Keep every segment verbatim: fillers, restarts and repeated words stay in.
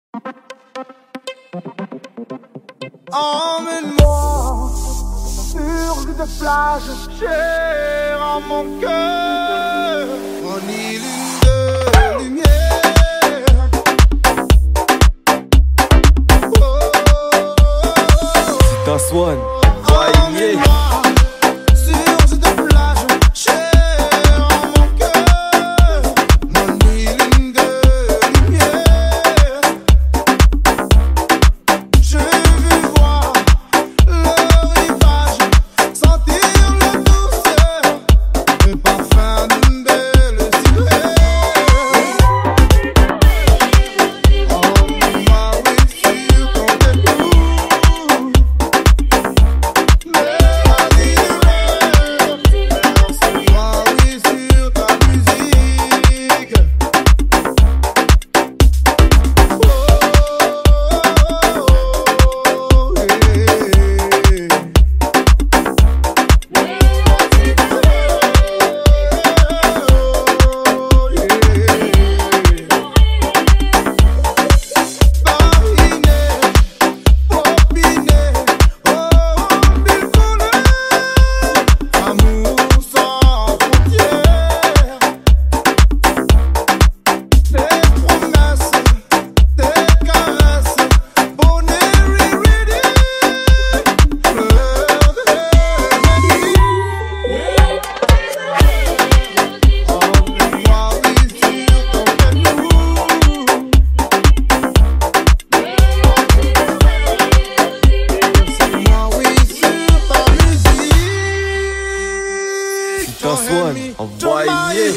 Emmène-moi sur cette plage chère à mon cœur, en île de lumière. Oh, CYTAS one. emmène-moi sur cette plage chère à mon cœur, mon île de lumière. Je veux voir le rivage, sentir la douceur, le parfum d'une belle silhouette. Emmène-moi, oui, sur ton détour. Mélodie de rêve, berce-moi, oui, sur ta musique. Oh, CYTAS one. Envoyé.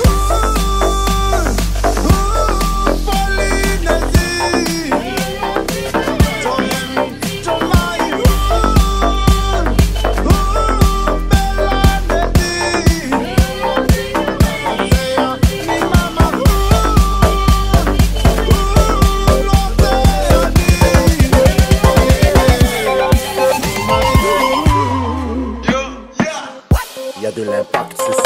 Il y a de l'impact, c'est